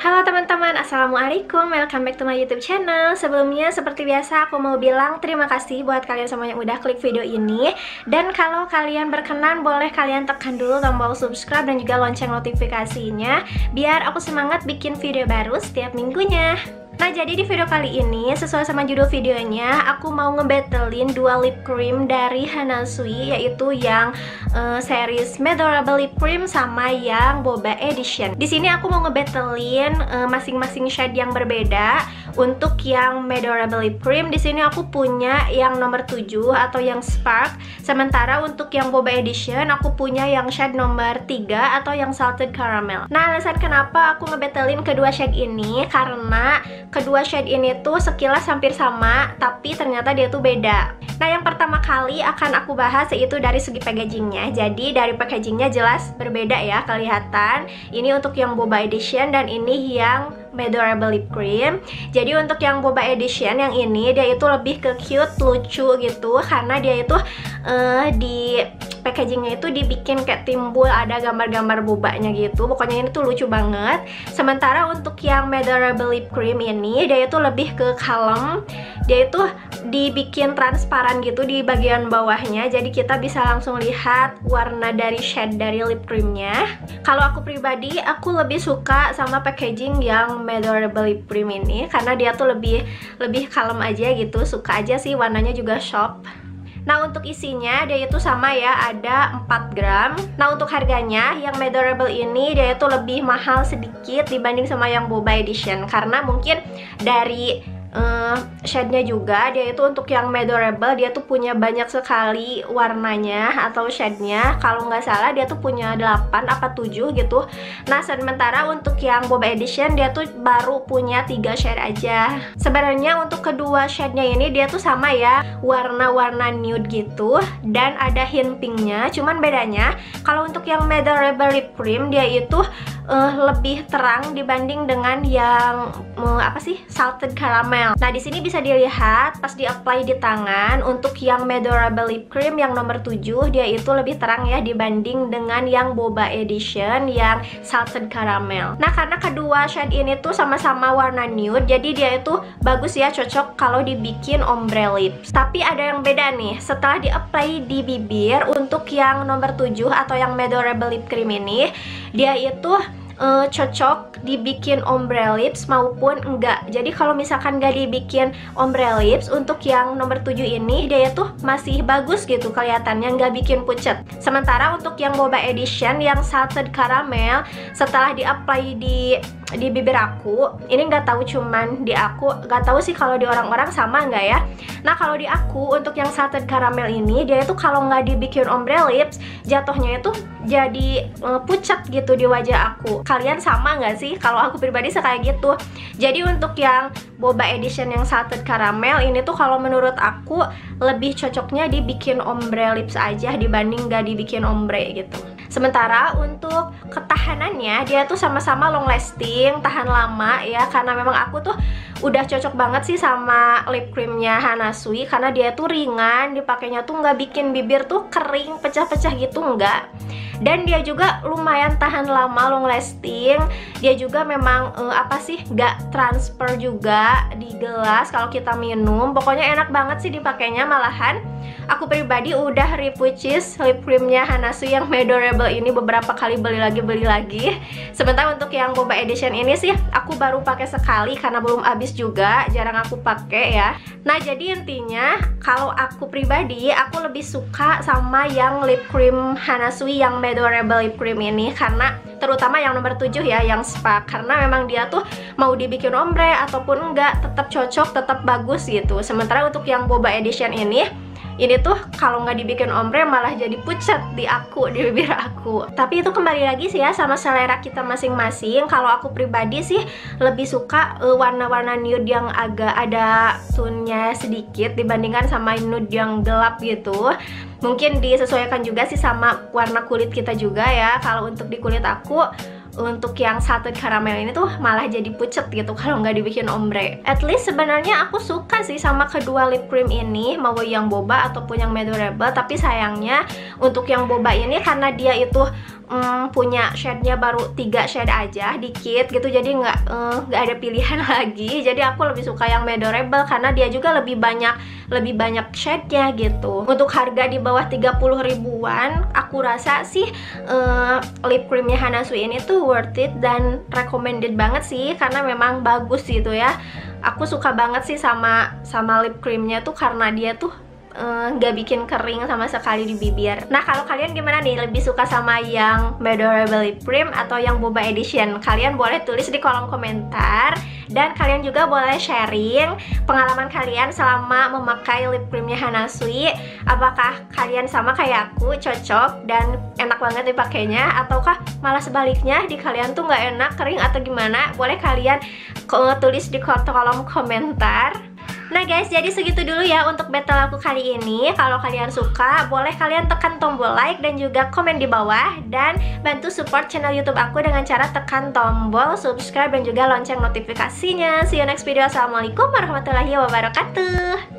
Halo teman-teman, assalamualaikum, welcome back to my YouTube channel. Sebelumnya seperti biasa aku mau bilang terima kasih buat kalian semua yang udah klik video ini. Dan kalau kalian berkenan boleh kalian tekan dulu tombol subscribe dan juga lonceng notifikasinya, biar aku semangat bikin video baru setiap minggunya. Nah, jadi di video kali ini, sesuai sama judul videonya, aku mau ngebattlein dua lip cream dari Hana Sui, yaitu yang series Medorable Lip Cream sama yang Boba Edition. Di sini aku mau ngebattlein masing-masing shade yang berbeda. Untuk yang Medorable Lip Cream, di sini aku punya yang nomor 7 atau yang Spark. Sementara untuk yang Boba Edition, aku punya yang shade nomor 3 atau yang Salted Caramel. Nah, alasan kenapa aku ngebattlein kedua shade ini, karena kedua shade ini tuh sekilas hampir sama, tapi ternyata dia tuh beda. Nah, yang pertama kali akan aku bahas yaitu dari segi packagingnya. Jadi dari packagingnya jelas berbeda ya, kelihatan. Ini untuk yang Boba Edition dan ini yang Medorable Lip Cream. Jadi untuk yang Boba Edition yang ini dia itu lebih ke cute, lucu gitu, karena dia itu di packagingnya itu dibikin kayak timbul ada gambar-gambar bobanya gitu. Pokoknya ini tuh lucu banget. Sementara untuk yang Medorable Lip Cream ini dia itu lebih ke kalem. Dia itu dibikin transparan gitu di bagian bawahnya, jadi kita bisa langsung lihat warna dari shade dari lip creamnya. Kalau aku pribadi, aku lebih suka sama packaging yang Medorable Lip Cream ini, karena dia tuh lebih kalem aja gitu. Suka aja sih, warnanya juga soft. Nah, untuk isinya dia itu sama ya, ada 4 gram. Nah, untuk harganya yang Medorable ini dia itu lebih mahal sedikit dibanding sama yang Boba Edition, karena mungkin dari shade-nya juga, dia itu untuk yang Medorable dia tuh punya banyak sekali warnanya atau shade-nya. Kalau nggak salah dia tuh punya 8 apa 7 gitu. Nah, sementara untuk yang Boba Edition dia tuh baru punya 3 shade aja. Sebenarnya untuk kedua shade-nya ini dia tuh sama ya, warna-warna nude gitu dan ada hint pinknya. Cuman bedanya kalau untuk yang Medorable Lip Cream dia itu lebih terang dibanding dengan yang Salted Caramel. Nah, di sini bisa dilihat pas di-apply di tangan, untuk yang Medorable Lip Cream yang nomor 7 dia itu lebih terang ya dibanding dengan yang Boba Edition yang Salted Caramel. Nah, karena kedua shade ini tuh sama-sama warna nude, jadi dia itu bagus ya, cocok kalau dibikin ombre lips. Tapi ada yang beda nih, setelah di-apply di bibir untuk yang nomor 7 atau yang Medorable Lip Cream ini, dia itu cocok dibikin ombre lips maupun enggak. Jadi kalau misalkan nggak dibikin ombre lips, untuk yang nomor 7 ini dia tuh masih bagus gitu kelihatannya, nggak bikin pucet. Sementara untuk yang Boba Edition yang Salted Caramel, setelah di-apply di bibir aku, ini nggak tahu, cuman di aku, nggak tahu sih kalau di orang-orang sama nggak ya. Nah, kalau di aku untuk yang Salted Caramel ini dia itu kalau nggak dibikin ombre lips, jatuhnya itu jadi pucat gitu di wajah aku. Kalian sama nggak sih? Kalau aku pribadi kayak gitu. Jadi untuk yang Boba Edition yang Salted Caramel ini tuh kalau menurut aku lebih cocoknya dibikin ombre lips aja dibanding nggak dibikin ombre gitu. Sementara untuk ketahanannya dia tuh sama-sama long lasting, tahan lama ya, karena memang aku tuh udah cocok banget sih sama lip creamnya Hana Sui, karena dia tuh ringan, dipakainya tuh nggak bikin bibir tuh kering, pecah-pecah gitu, enggak. Dan dia juga lumayan tahan lama, long lasting. Dia juga memang nggak transfer juga di gelas kalau kita minum. Pokoknya enak banget sih dipakainya. Malahan aku pribadi udah repurchase lip creamnya Hana Sui yang Medorable ini beberapa kali, beli lagi. Sementara untuk yang Boba Edition ini sih aku baru pakai sekali karena belum habis juga, jarang aku pakai ya. Nah, jadi intinya kalau aku pribadi aku lebih suka sama yang lip cream Hana Sui yang Medorable Lip Cream ini, karena terutama yang nomor 7 ya, yang Spark, karena memang dia tuh mau dibikin ombre ataupun enggak tetap cocok, tetap bagus gitu. Sementara untuk yang Boba Edition ini tuh kalau nggak dibikin ombre malah jadi pucat di bibir aku. Tapi itu kembali lagi sih ya sama selera kita masing-masing. Kalau aku pribadi sih lebih suka warna-warna nude yang agak ada tone-nya sedikit dibandingkan sama nude yang gelap gitu. Mungkin disesuaikan juga sih sama warna kulit kita juga ya. Kalau untuk di kulit aku, untuk yang Salted Caramel ini tuh malah jadi pucet gitu kalau nggak dibikin ombre. At least sebenarnya aku suka sih sama kedua lip cream ini, mau yang Boba ataupun yang Medorable. Tapi sayangnya untuk yang Boba ini karena dia itu punya shade-nya baru 3 shade aja, dikit gitu, jadi nggak ada pilihan lagi. Jadi aku lebih suka yang Medorable karena dia juga lebih banyak shade-nya gitu. Untuk harga di bawah 30 ribuan, aku rasa sih lip creamnya Hana Sui ini tuh worth it dan recommended banget sih, karena memang bagus gitu ya. Aku suka banget sih sama lip creamnya tuh karena dia tuh nggak bikin kering sama sekali di bibir. Nah, kalau kalian gimana nih? Lebih suka sama yang Medorable Lip Cream atau yang Boba Edition? Kalian boleh tulis di kolom komentar. Dan kalian juga boleh sharing pengalaman kalian selama memakai lip creamnya Hana Sui. Apakah kalian sama kayak aku, cocok dan enak banget dipakainya, ataukah malah sebaliknya di kalian tuh nggak enak, kering atau gimana? Boleh kalian tulis di kolom komentar. Nah guys, jadi segitu dulu ya untuk battle aku kali ini. Kalau kalian suka, boleh kalian tekan tombol like dan juga komen di bawah. Dan bantu support channel YouTube aku dengan cara tekan tombol subscribe dan juga lonceng notifikasinya. See you next video. Assalamualaikum warahmatullahi wabarakatuh.